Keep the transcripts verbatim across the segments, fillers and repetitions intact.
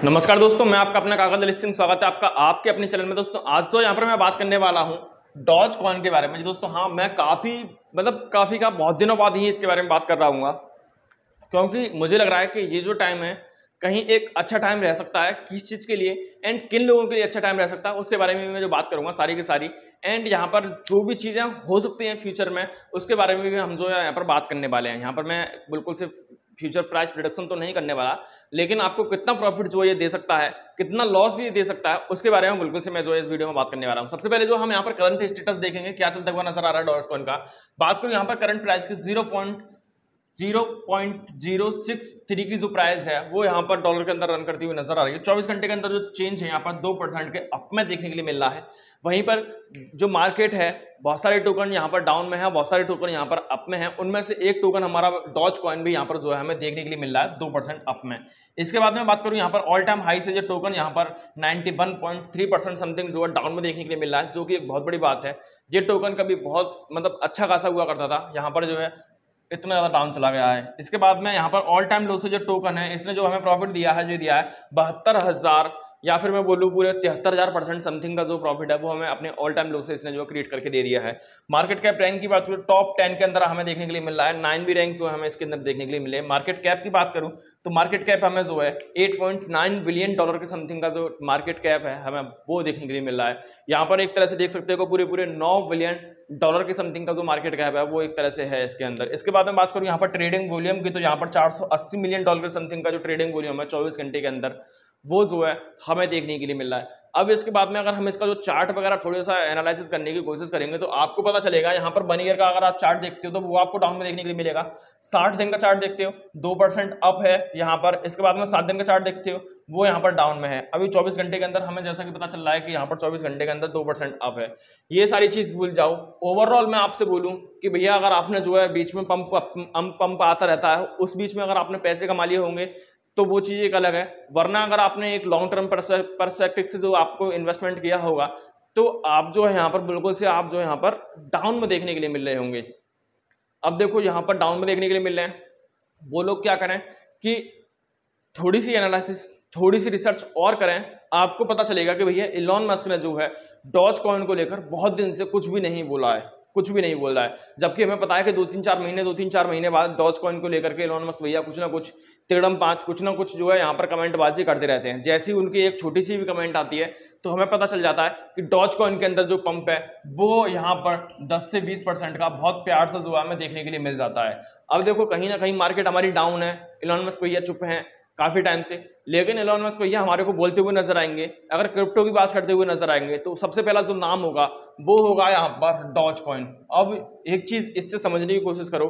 नमस्कार दोस्तों, मैं आपका अपना कागज लिस्टिंग स्वागत है आपका आपके अपने चैनल में। दोस्तों आज जो यहाँ पर मैं बात करने वाला हूँ डॉज कॉइन के बारे में। जी दोस्तों, हाँ मैं काफ़ी मतलब काफ़ी का बहुत दिनों बाद ही इसके बारे में बात कर रहा हूँ, क्योंकि मुझे लग रहा है कि ये जो टाइम है कहीं एक अच्छा टाइम रह सकता है किस चीज़ के लिए एंड किन लोगों के लिए अच्छा टाइम रह सकता है, उसके बारे में मैं जो बात करूँगा सारी की सारी। एंड यहाँ पर जो भी चीज़ें हो सकती हैं फ्यूचर में उसके बारे में भी हम जो है यहाँ पर बात करने वाले हैं। यहाँ पर मैं बिल्कुल सिर्फ फ्यूचर प्राइस प्रिडिक्शन तो नहीं करने वाला, लेकिन आपको कितना प्रॉफिट जो ये दे सकता है, कितना लॉस ये दे सकता है, उसके बारे में बिल्कुल से मैं जो है इस वीडियो में बात करने वाला हूँ। सबसे पहले जो हम यहाँ पर करंट स्टेटस देखेंगे, क्या चलता हुआ नजर आ रहा है डॉज कॉइन का। बात करूँ यहाँ पर करंट प्राइस की zero point zero point zero six three की जो प्राइस है वो यहाँ पर डॉलर के अंदर रन करती हुई नजर आ रही है। चौबीस घंटे के अंदर जो चेंज है यहाँ पर दो परसेंट के अप में देखने के लिए मिल रहा है। वहीं पर जो मार्केट है, बहुत सारे टोकन यहाँ पर डाउन में है, बहुत सारे टोकन यहाँ पर अप में है। उनमें से एक टोकन हमारा डॉज कॉइन भी यहाँ पर जो है हमें देखने के लिए मिल रहा है दो परसेंट अप में। इसके बाद में बात करूँ यहाँ पर ऑल टाइम हाई से जो टोकन यहाँ पर ninety one point three percent something जो है डाउन में देखने के लिए मिल रहा है, जो कि एक बहुत बड़ी बात है। ये टोकन कभी बहुत मतलब अच्छा खासा हुआ करता था, यहाँ पर जो है इतना ज़्यादा डाउन चला गया है। इसके बाद में यहाँ पर ऑल टाइम लो से जो टोकन है इसने जो हमें प्रॉफिट दिया है जो दिया है बहत्तर हज़ार या फिर मैं बोलूँ पूरे तिहत्तर हज़ार परसेंट समथिंग का जो प्रॉफिट है वो हमें अपने ऑल टाइम लो से इसने जो क्रिएट करके दे दिया है। मार्केट कैप रैंक की बात करूँ टॉप टेन के अंदर हमें देखने के लिए मिल रहा है, नाइन भी रैंक जो हमें इसके अंदर देखने के लिए मिले। मार्केट कैप की बात करूँ तो मार्केट कैप हमें जो है eight point nine billion dollar के समथिंग का जो मार्केट कैप है हमें वो देखने के लिए मिल रहा है। यहाँ पर एक तरह से देख सकते हो पूरे पूरे नौ बिलियन डॉलर के समथिंग का जो मार्केट कैप है वो एक तरह से है इसके अंदर। इसके बाद में बात करूँ यहाँ पर ट्रेडिंग वॉल्यूम की, तो यहाँ पर चार सौ अस्सी मिलियन डॉलर के समथिंग का जो ट्रेडिंग वॉल्यूम है चौबीस घंटे के अंदर वो जो है हमें देखने के लिए मिल रहा है। अब इसके बाद में अगर हम इसका जो चार्ट वगैरह थोड़ा सा एनालिसिस करने की कोशिश करेंगे तो आपको पता चलेगा यहाँ पर वन ईयर का अगर आप चार्ट देखते हो तो वो आपको डाउन में देखने के लिए मिलेगा। साठ दिन का चार्ट देखते हो दो परसेंट अप है यहाँ पर। इसके बाद में सात दिन का चार्ट देखते हो वो यहाँ पर डाउन में है। अभी चौबीस घंटे के अंदर हमें जैसा कि पता चल रहा है कि यहाँ पर चौबीस घंटे के अंदर दो परसेंट अप है। ये सारी चीज भूल जाओ। ओवरऑल मैं आपसे बोलूं कि भैया अगर आपने जो है बीच में पंप पंप आता रहता है उस बीच में अगर आपने पैसे कमा लिए होंगे तो वो चीज़ एक अलग है, वरना अगर आपने एक लॉन्ग टर्म परस्पेक्टिव से जो आपको इन्वेस्टमेंट किया होगा तो आप जो है यहाँ पर बिल्कुल से आप जो यहाँ पर डाउन में देखने के लिए मिल रहे होंगे। अब देखो यहाँ पर डाउन में देखने के लिए मिल रहे हैं, वो लोग क्या करें कि थोड़ी सी एनालिसिस थोड़ी सी रिसर्च और करें, आपको पता चलेगा कि भैया इलॉन मस्क ने जो है डॉज कॉइन को लेकर बहुत दिन से कुछ भी नहीं बोला है, कुछ भी नहीं बोल रहा है। जबकि हमें पता है कि दो तीन चार महीने दो तीन चार महीने बाद डॉज कॉइन को लेकर के इलॉन मस्क भैया कुछ ना कुछ तिड़म पाँच कुछ ना कुछ जो है यहाँ पर कमेंटबाजी करते रहते हैं। जैसी उनकी एक छोटी सी भी कमेंट आती है तो हमें पता चल जाता है कि डॉज कॉइन के अंदर जो पंप है वो यहाँ पर दस से बीस परसेंट का बहुत प्यार से जो है हमें देखने के लिए मिल जाता है। अब देखो कहीं ना कहीं मार्केट हमारी डाउन है, इलॉन मस्क भैया चुप हैं काफी टाइम से, लेकिन इलॉन मस्क भैया हमारे को बोलते हुए नजर आएंगे। अगर क्रिप्टो की बात करते हुए नजर आएंगे तो सबसे पहला जो नाम होगा वो होगा यहाँ पर डॉज कॉइन। अब एक चीज इससे समझने की कोशिश करो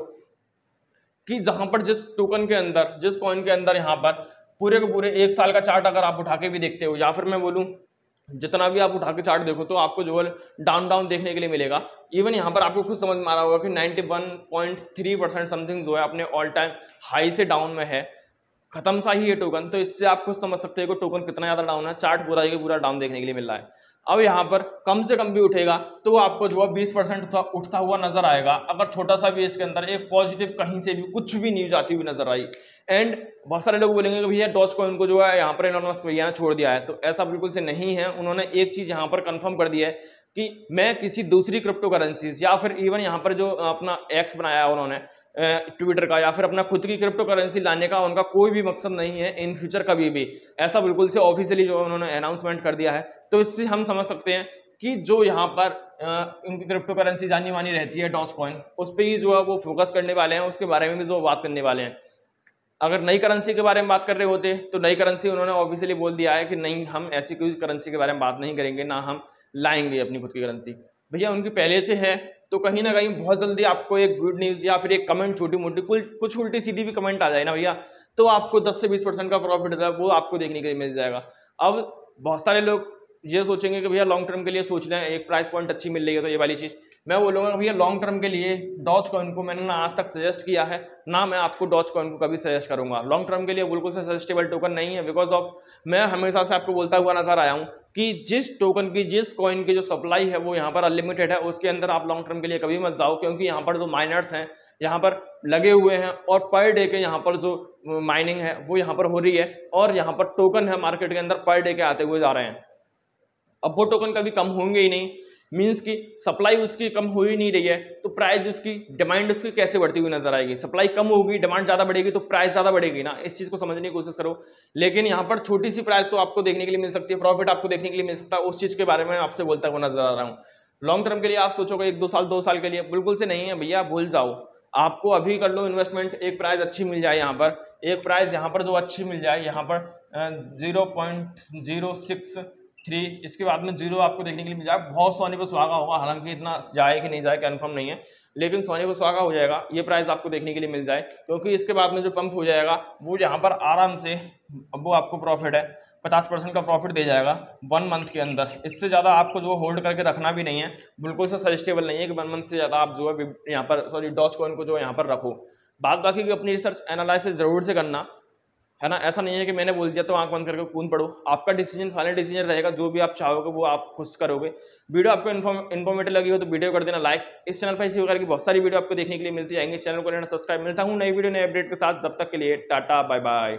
कि जहां पर जिस टोकन के अंदर जिस कॉइन के अंदर यहाँ पर पूरे के पूरे एक साल का चार्ट अगर आप उठा के भी देखते हो या फिर मैं बोलूँ जितना भी आप उठा के चार्ट देखो तो आपको जो है डाउन डाउन देखने के लिए मिलेगा। इवन यहाँ पर आपको खुद समझ में आ रहा होगा कि ninety one point three percent something जो है अपने ऑल टाइम हाई से डाउन में है, खत्म सा ही ये टोकन। तो इससे आप खुद समझ सकते हो कि टोकन कितना ज्यादा डाउन है, चार्ट पूरा ही पूरा डाउन देखने के लिए मिल रहा है। अब यहाँ पर कम से कम भी उठेगा तो वो आपको जो है बीस परसेंट उठता हुआ नजर आएगा। अगर छोटा सा भी इसके अंदर एक पॉजिटिव कहीं से भी कुछ भी न्यूज आती हुई नजर आई। एंड बहुत सारे लोग बोलेंगे कि भैया डॉज कॉइन को जो है यहाँ पर इलॉन मस्क भैया ने छोड़ दिया है, तो ऐसा बिल्कुल से नहीं है। उन्होंने एक चीज यहाँ पर कंफर्म कर दिया है कि मैं किसी दूसरी क्रिप्टो करेंसीज या फिर इवन यहाँ पर जो अपना एक्स बनाया है उन्होंने ट्विटर का या फिर अपना खुद की क्रिप्टो करेंसी लाने का उनका कोई भी मकसद नहीं है इन फ्यूचर कभी भी। ऐसा बिल्कुल से ऑफिशियली जो उन्होंने अनाउंसमेंट कर दिया है। तो इससे हम समझ सकते हैं कि जो यहाँ पर उनकी क्रिप्टो करेंसी जानी मानी रहती है डॉज कॉइन, उस पर ही जो है वो फोकस करने वाले हैं, उसके बारे में भी जो बात करने वाले हैं। अगर नई करेंसी के बारे में बात कर रहे होते तो नई करेंसी उन्होंने ऑफिशियली बोल दिया है कि नहीं, हम ऐसी कोई करेंसी के बारे में बात नहीं करेंगे, ना हम लाएंगे अपनी खुद की करेंसी। भैया उनकी पहले से है तो कहीं ना कहीं बहुत जल्दी आपको एक गुड न्यूज़ या फिर एक कमेंट छोटी मोटी कुछ उल्टी सीधी भी कमेंट आ जाए ना भैया, तो आपको दस से बीस परसेंट का प्रॉफिट है वो आपको देखने के लिए मिल जाएगा। अब बहुत सारे लोग ये सोचेंगे कि भैया लॉन्ग टर्म के लिए सोच रहे हैं, एक प्राइस पॉइंट अच्छी मिल रही है तो ये वाली चीज़। मैं बोलूँगा भैया लॉन्ग टर्म के लिए डॉज कॉइन को मैंने ना आज तक सजेस्ट किया है, ना मैं आपको डॉज कॉइन को कभी सजेस्ट करूंगा। लॉन्ग टर्म के लिए बिल्कुल से सजेस्टेबल टोकन नहीं है, बिकॉज ऑफ मैं हमेशा से आपको बोलता हुआ नजर आया हूँ कि जिस टोकन की जिस कॉइन की जो सप्लाई है वो यहाँ पर अनलिमिटेड है, उसके अंदर आप लॉन्ग टर्म के लिए कभी मत जाओ, क्योंकि यहाँ पर जो माइनर्स हैं यहाँ पर लगे हुए हैं और पर डे के यहाँ पर जो माइनिंग है वो यहाँ पर हो रही है और यहाँ पर टोकन है मार्केट के अंदर पर डे के आते हुए जा रहे हैं। अब वो टोकन कभी कम होंगे ही नहीं, मींस की सप्लाई उसकी कम हो ही नहीं रही है, तो प्राइस उसकी डिमांड उसकी कैसे बढ़ती हुई नजर आएगी? सप्लाई कम होगी, डिमांड ज्यादा बढ़ेगी तो प्राइस ज्यादा बढ़ेगी ना, इस चीज को समझने की कोशिश करो। लेकिन यहाँ पर छोटी सी प्राइस तो आपको देखने के लिए मिल सकती है, प्रॉफिट आपको देखने के लिए मिल सकता है, उस चीज के बारे में आपसे बोलता हुआ नजर आ रहा हूँ। लॉन्ग टर्म के लिए आप सोचोगे एक दो साल दो साल के लिए, बिल्कुल से नहीं है भैया, भूल जाओ। आपको अभी कर लो इन्वेस्टमेंट, एक प्राइस अच्छी मिल जाए यहाँ पर, एक प्राइस यहाँ पर जो अच्छी मिल जाए, यहाँ पर zero point zero six three, इसके बाद में जीरो आपको देखने के लिए मिल जाए, बहुत सोने पर सुहागा होगा, हालांकि इतना जाए कि नहीं जाए कंफर्म नहीं है, लेकिन सोने पर सुहागा हो जाएगा, ये प्राइस आपको देखने के लिए मिल जाए, क्योंकि इसके बाद में जो पंप हो जाएगा वो यहाँ पर आराम से, अब वो आपको प्रॉफिट है पचास परसेंट का प्रॉफिट दे जाएगा वन मंथ के अंदर। इससे ज़्यादा आपको जो होल्ड करके रखना भी नहीं है, बिल्कुल से सजेस्टेबल नहीं है कि वन मंथ से ज़्यादा आप जो है यहाँ पर सॉरी डॉज कॉइन को जो यहाँ पर रखो। बाद बाकी की अपनी रिसर्च एनालिसिस जरूर से करना है ना, ऐसा नहीं है कि मैंने बोल दिया तो आंख बंद करके कूद पड़ो, आपका डिसीजन फाइनल डिसीजन रहेगा, जो भी आप चाहोगे वो आप खुद करोगे। वीडियो आपको इन्फॉर्मेटिव लगी हो तो वीडियो कर देना लाइक। इस चैनल पर इसी प्रकार की बहुत सारी वीडियो आपको देखने के लिए मिलती जाएंगे, चैनल को लेना सब्सक्राइब। मिलता हूँ नई वीडियो नए अपडेट के साथ, जब तक के लिए टाटा बाय बाय।